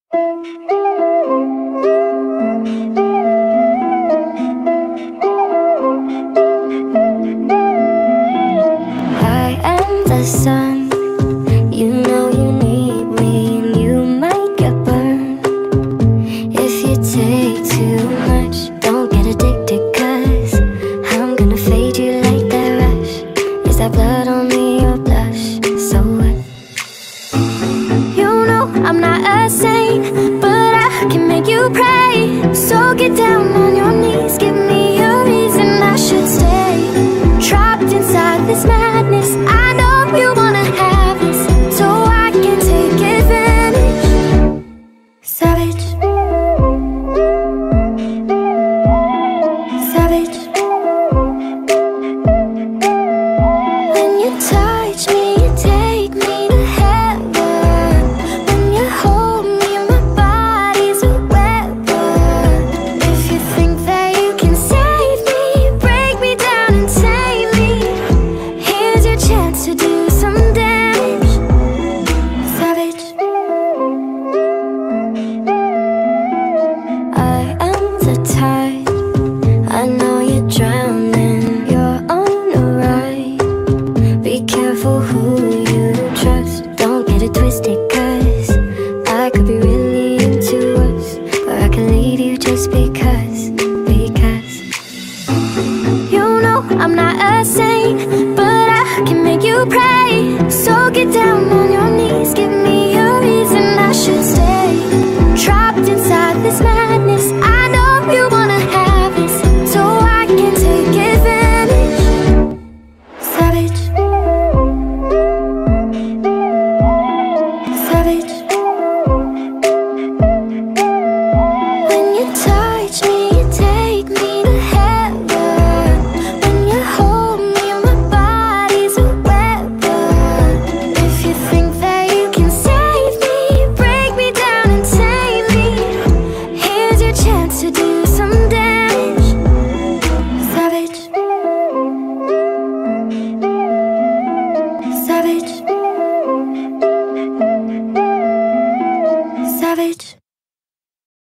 I am the sun, you know you need me, and you might get burned if you take too much. Don't get addicted, 'cause I'm gonna fade you like that rush. Is that blood on me or blush? So what? You know I'm not a saint, but I can make you pray. So get down